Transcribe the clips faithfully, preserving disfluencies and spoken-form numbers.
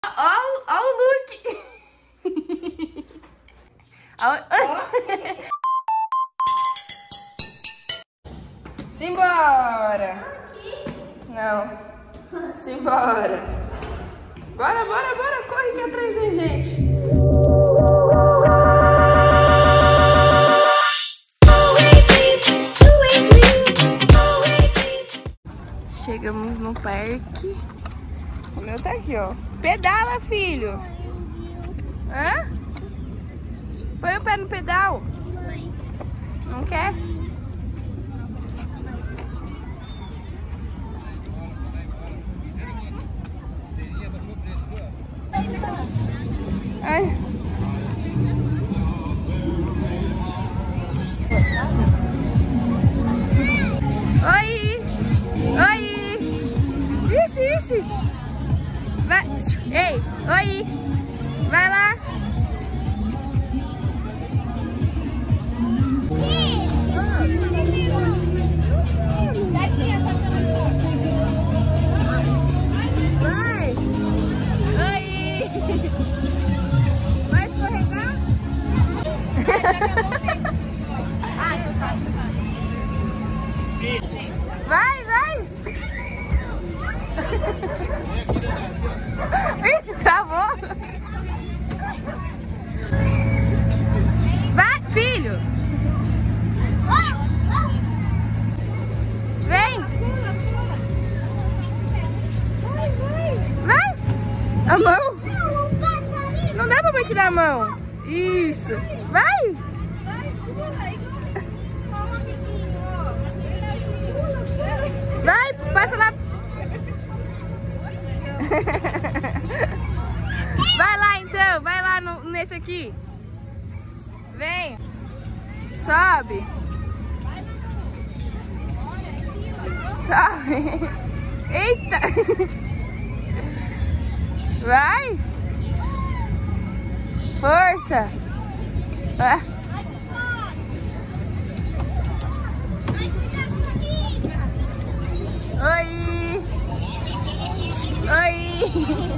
Ó, ó o look. Ó. Simbora. Não. Simbora. Bora, bora, bora. Corre aqui atrás da gente. Chegamos no parque. O meu tá aqui, ó. Pedala, filho. Hã? Põe o pé no pedal. Não quer? Ai. Oi! Oi! Ixi, ixi! Vai! Ei! Oi! Vai lá! Vai! Oi! Vai escorregar? Vai, vai! Ixi, travou! Vai, filho! Vem! Vai! A mão! Não dá pra tirar a mão! Isso! Vai! Vai, passa lá! Vai lá então, vai lá no, nesse aqui. Vem. Sobe. Sobe. Eita. Vai. Força. Vai. Oi. Oi.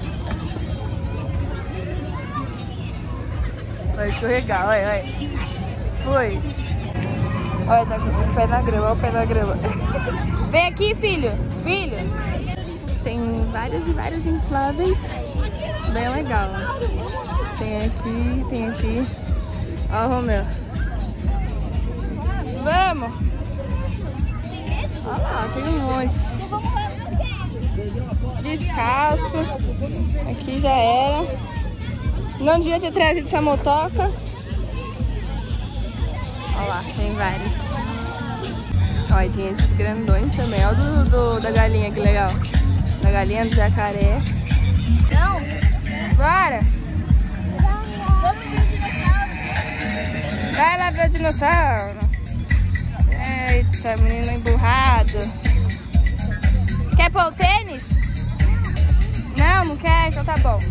Vai escorregar, olha, olha. Foi. Olha, tá com o pé na grama, olha o pé na grama. Vem aqui, filho. Filho. Tem vários e vários infláveis. Bem legal. Tem aqui, tem aqui. Ó o Romeu. Vamos. Olha lá, tem um monte. Descalço. Aqui já era. Não devia ter trazido essa motoca. Olha lá, tem vários. Olha, tem esses grandões também. Olha o do, do, da galinha, que legal. Da galinha, do jacaré. Não. Bora. Vamos ver o dinossauro. Vai lá ver o dinossauro. Eita, menino emburrado. Quer pôr o tênis? Não, não quer? Então tá bom.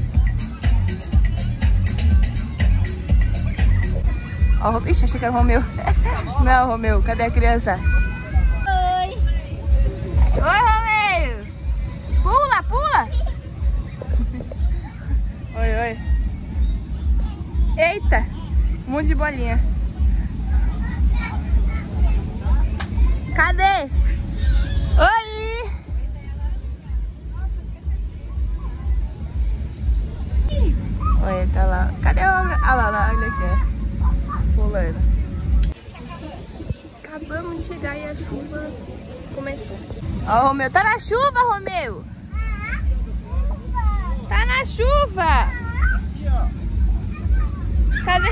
Oh, ixi, achei que era o Romeu. Não, Romeu, cadê a criança? Oi. Oi, Romeu. Pula, pula. Oi, oi. Eita, um monte de bolinha. Cadê? Oi. Olha, tá lá. Cadê o Romeu? Ah lá, lá, olha aqui. Pulando. Acabamos de chegar e a chuva começou. Ó, o Romeu, tá na chuva, Romeu! Tá na chuva! Cadê?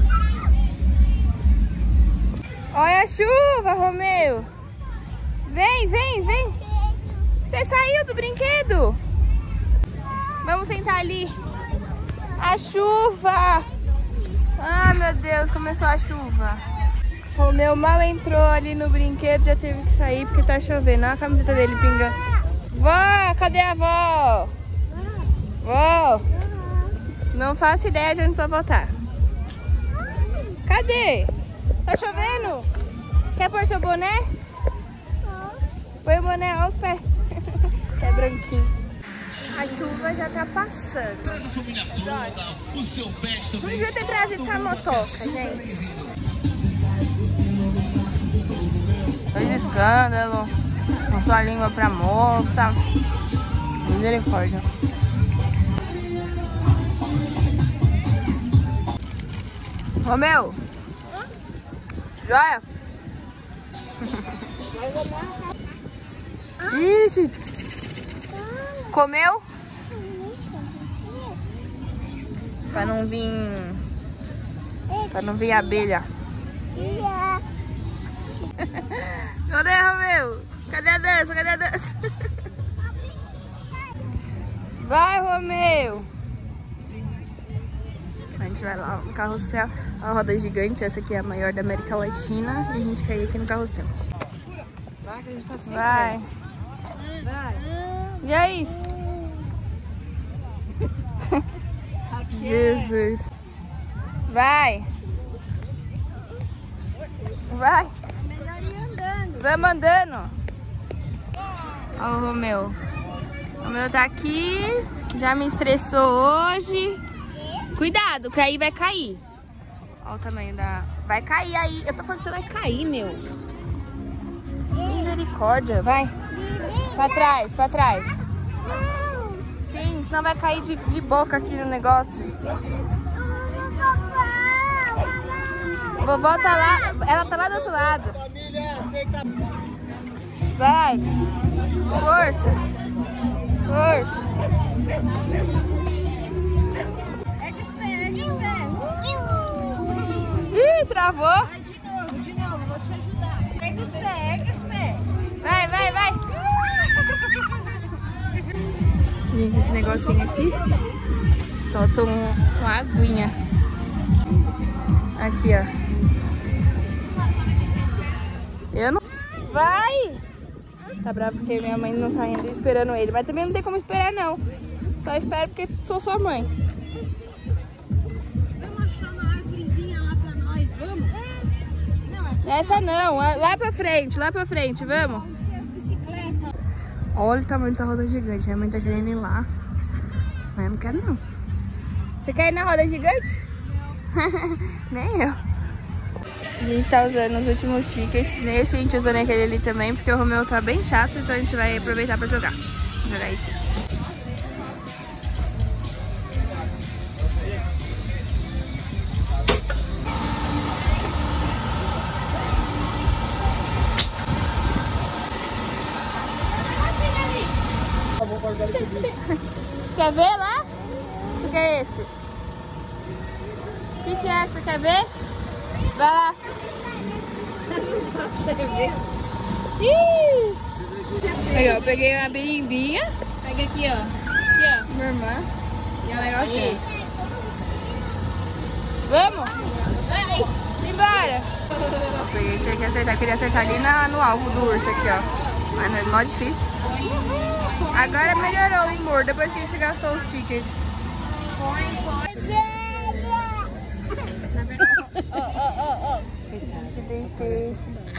Olha a chuva, Romeu! Vem, vem, vem! Você saiu do brinquedo? Vamos sentar ali. A chuva! Ah, meu Deus, começou a chuva. O Romeu mal entrou ali no brinquedo, já teve que sair porque tá chovendo. Olha a camiseta dele pinga. Vó, cadê a vó? Vó, não faço ideia de onde vai voltar. Cadê? Tá chovendo? Quer pôr seu boné? Põe o boné, olha os pés. É branquinho. A chuva já tá passando. Mas olha, não devia ter trazido essa motoca, gente. Fez escândalo. Passou a língua pra moça. Misericórdia. Romeu. Joia? Ixi. Comeu? Pra não vir... Pra não vir abelha. Cadê, Romeu? Cadê a dança? Cadê a dança? Vai, Romeu! A gente vai lá no carrossel. A roda gigante, essa aqui é a maior da América Latina. E a gente cai aqui no carrossel. Vai, que a gente tá sem Vai! Vai! E aí? Jesus! Vai! Vai! Melhor ir andando. Vamos andando! Ó o Romeu. O Romeu tá aqui. Já me estressou hoje. Cuidado, que aí vai cair. Olha o tamanho da... Vai cair aí. Eu tô falando que você vai cair, meu. Misericórdia. Vai. Pra trás, pra trás. Sim, senão vai cair de, de boca aqui no negócio. Vovó tá lá. Ela tá lá do outro lado. Vai. Força. Força. Ih, travou. Vai de novo, de novo, vou te ajudar. Pega os pés, pega os pés. Vai, vai, vai. Gente, esse negocinho aqui solta um, uma aguinha. Aqui, ó. Eu não... Vai! Tá bravo porque minha mãe não tá indo esperando ele. Mas também não tem como esperar, não. Só espero porque sou sua mãe. Vamos achar uma árvorezinha lá pra nós, vamos? Não, é Essa não, lá pra frente, lá pra frente, vamos? as bicicletas. Olha o tamanho dessa roda gigante. Minha mãe tá querendo ir lá. Mas eu não quero, não. Você quer ir na roda gigante? Não. Nem eu. A gente tá usando os últimos tickets. Nesse a gente usou naquele ali também, porque o Romeu tá bem chato, então a gente vai aproveitar pra jogar. Vou jogar isso. Quer ver lá? O que é esse? O que, que é? Você quer ver? Vai lá. Você vê? Ih! Aí, ó, peguei uma berimbinha. Pega aqui, ó. Aqui, ó. Minha irmã. E um negocinho. Vamos? Vai! Simbora! Peguei, tinha que acertar. Queria acertar ali na, no alvo do urso aqui, ó. Mas não é mó difícil. Agora melhorou o humor, depois que a gente gastou os tickets. Te deitei.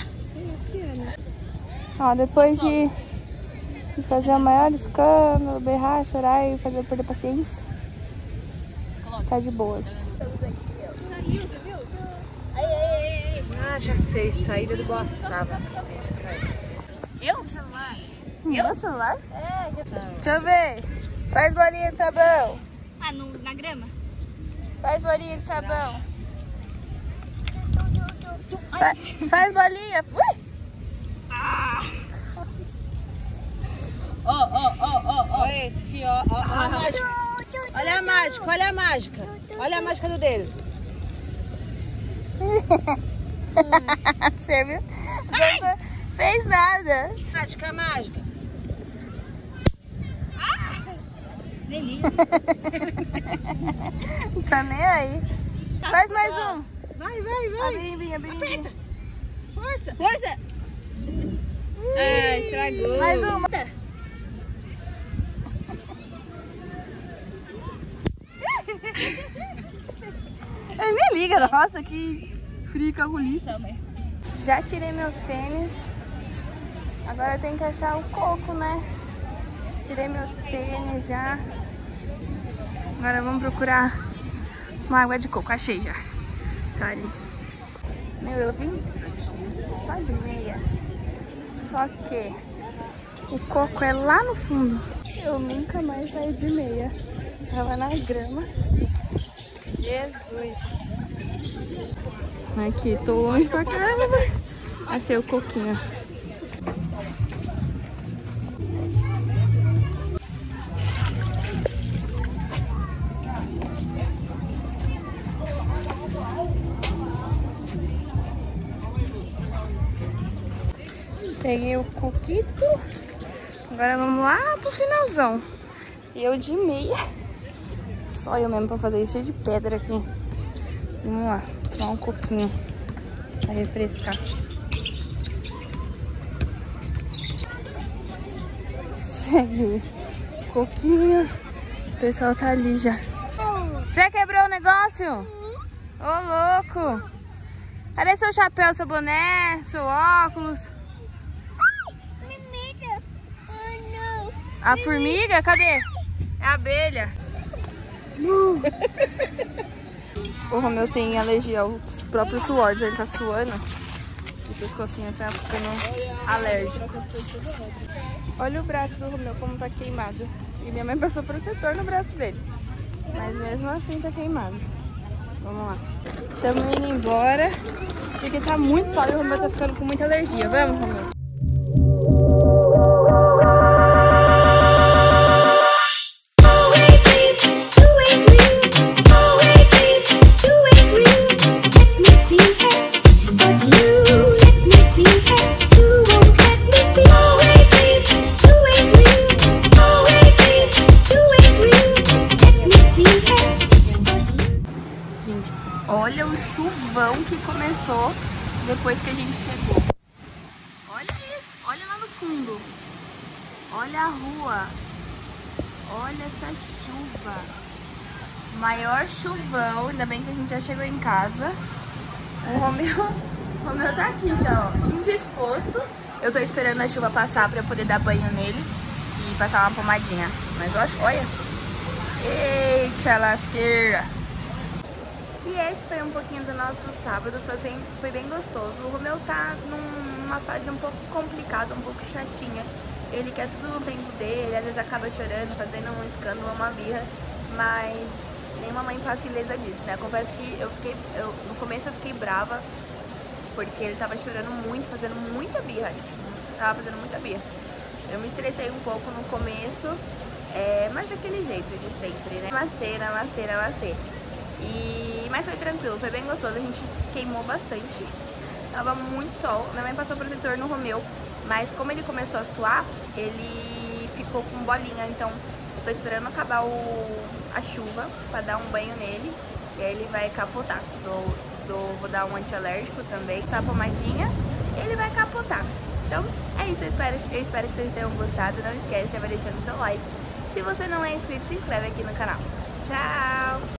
Ó, depois de fazer o maior escândalo, berrar, chorar e fazer perder paciência, tá de boas. Saiu, você viu? Aí, aí, aí. Ah, já sei. Saída do Boaçaba. Eu? Celular. Eu? celular? É, já tá. Deixa eu ver. Faz bolinha de sabão. Ah, no, na grama? Faz bolinha de sabão. Fa faz bolinha. Ui! Ó, ó, ó, ó, Olha esse fio, ó, ó, ó a mágica. Olha a mágica, olha a mágica. Olha a mágica do dedo. Você viu? Não fez nada. Mágica, mágica. Nem liga. Não tá nem aí. Faz mais um. Vai, vai, A vai. birimbinha, a birimbinha. Força. Força. Ah, estragou. Mais uma. Ele nem liga, nossa, que frio calculista. Já tirei meu tênis. Agora eu tenho que achar o coco, né? Tirei meu tênis já. Agora vamos procurar uma água de coco. Achei já. Tá ali. Meu, eu vim só de meia. Só que o coco é lá no fundo. Eu nunca mais saí de meia. Tava na grama. Jesus. Aqui, tô longe pra caramba. Achei o coquinho. Peguei o coquito. Agora vamos lá pro finalzão. E eu de meia. Só eu mesmo pra fazer isso, cheio de pedra aqui. Vamos lá, tomar um coquinho pra refrescar. Cheguei. Coquinho. O pessoal tá ali já. Já quebrou o negócio? Ô, louco. Cadê seu chapéu, seu boné, seu óculos? A formiga? Cadê? É a abelha. Uh. O Romeu tem alergia ao próprio suor, ele tá suando. E o pescocinho tá ficando alérgico. Olha o braço do Romeu como tá queimado. E minha mãe passou protetor no braço dele. Mas mesmo assim tá queimado. Vamos lá. Estamos indo embora. Porque tá muito sol e o Romeu tá ficando com muita alergia. Vamos, Romeu? Olha o chuvão que começou depois que a gente chegou. Olha isso, olha lá no fundo. Olha a rua. Olha essa chuva. Maior chuvão, ainda bem que a gente já chegou em casa. O Romeu, o Romeu tá aqui já, ó, indisposto. Eu tô esperando a chuva passar pra eu poder dar banho nele e passar uma pomadinha. Mas olha, eita lasqueira. E esse foi um pouquinho do nosso sábado, foi bem, foi bem gostoso. O Romeu tá num, numa fase um pouco complicada, um pouco chatinha. Ele quer tudo no tempo dele, às vezes acaba chorando, fazendo um escândalo, uma birra. Mas nenhuma mãe passa ilesa disso, né? Confesso que eu fiquei, eu, no começo eu fiquei brava, porque ele tava chorando muito, fazendo muita birra. Tipo, tava fazendo muita birra. Eu me estressei um pouco no começo, é, mas daquele jeito de sempre, né? Namastê, namastê, namastê. E, mas foi tranquilo, foi bem gostoso, a gente queimou bastante, tava muito sol, minha mãe passou protetor no Romeu, mas como ele começou a suar, ele ficou com bolinha, então eu tô esperando acabar o, a chuva pra dar um banho nele, e aí ele vai capotar. Dou, dou, vou dar um antialérgico também, essa pomadinha, e ele vai capotar. Então é isso, eu espero, eu espero que vocês tenham gostado, não esquece de deixar o seu like. Se você não é inscrito, se inscreve aqui no canal. Tchau!